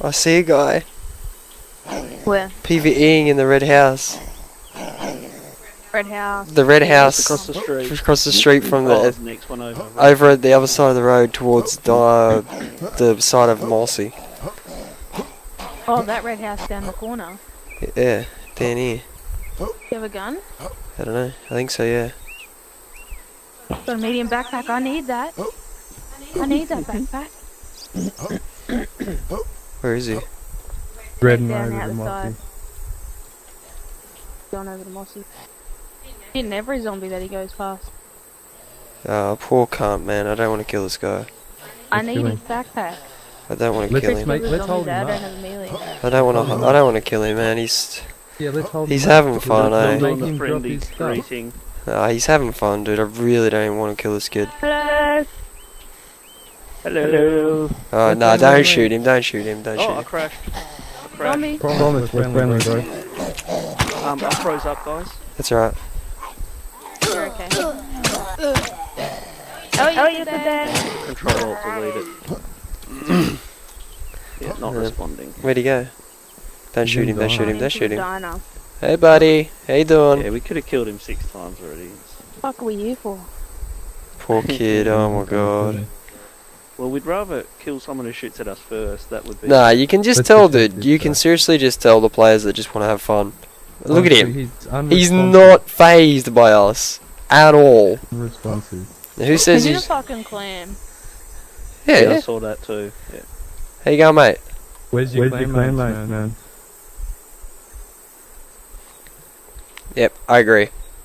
I see a guy Where? PvEing in the red house. Red house. The red house Across the street. across the street from Oh, the next one over. over at the other side of the road towards the side of Mossy. Oh, that red house down the corner. Yeah, down here. You have a gun? I don't know. I think so. Yeah. Got a medium backpack. I need that. I need that backpack. Where is he? Red and Down over out the the mossy. side. Going over the mossy. In every zombie that he goes past. Oh, poor cunt, man. I don't want to kill this guy. I Let's need kill his him. backpack. I don't want to Let's kill make- him. let's Zombies hold that him I up. don't have a melee. I don't want to kill him, man. He's Yeah, let's hold He's him up. having Let's fun, eh? make Doing the him drop friendly his stuff. greeting. he's having fun, dude. I really don't want to kill this kid. Hello. Hello. Oh no! Let's Don't run shoot him! Don't shoot him! Don't Oh, shoot I him! crashed. I crashed. Zombie. Promise, we're friendly, bro. I froze up, guys. That's alright. You're okay. Oh, you're dead. Control Alt delete it. Yeah, not Yeah. responding. Where'd he go? Don't shoot him! Don't shoot him! Don't shoot him! Diner. Hey, buddy. How you doing? Yeah, we could have killed him 6 times already. Fuck are we here for? Poor kid. Oh my god. Well, we'd rather kill someone who shoots at us first. That would be. Nah, you can just Let's tell, just dude. You can seriously just tell the players that just want to have fun. Look at him. He's He's unresponsive. not phased by us at all. Unresponsive. Who says He's in a he's? fucking clam. Yeah, I Yeah. saw that too. Yeah. How you going, mate? Where's your claim, man? Yep, I agree.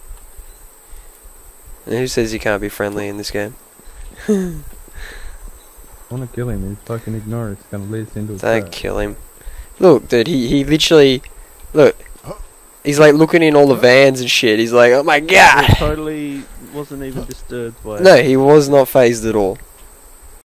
And who says you can't be friendly in this game? I wanna kill him. He's fucking ignorant. He's gonna lead us into a Don't trap. kill him. Look, dude, he literally... Look. He's like looking in all the vans and shit. He's like, oh my god! Totally wasn't even disturbed by it. No, he was not phased at all.